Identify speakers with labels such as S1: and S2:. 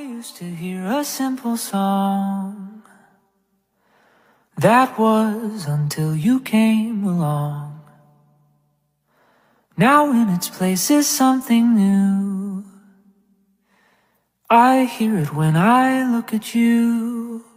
S1: used to hear a simple song. That was until you came along. Now in its place is something new. I hear it when I look at you.